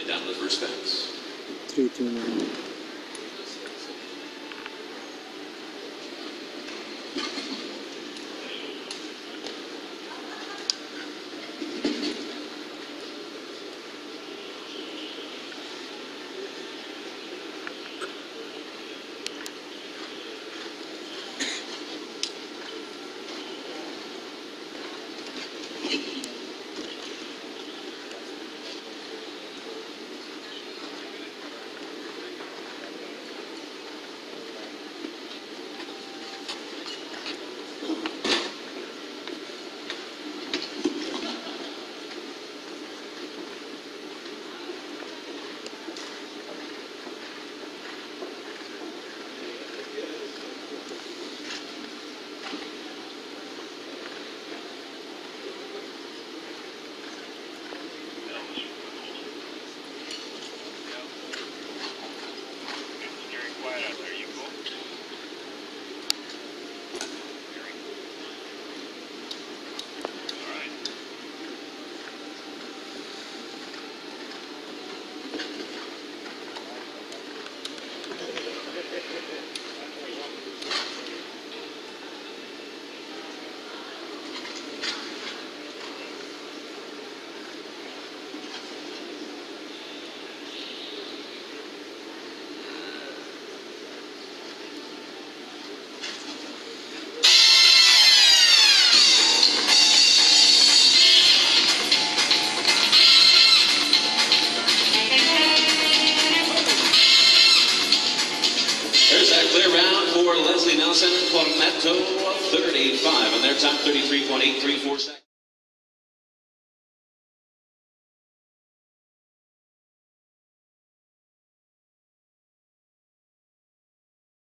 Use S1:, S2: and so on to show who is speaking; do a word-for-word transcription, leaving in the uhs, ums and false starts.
S1: down the first fence.
S2: three two nine.
S1: There's that clear round for Leslie Nelson, Cornetto thirty-five, and their time thirty-three point eight three four seconds.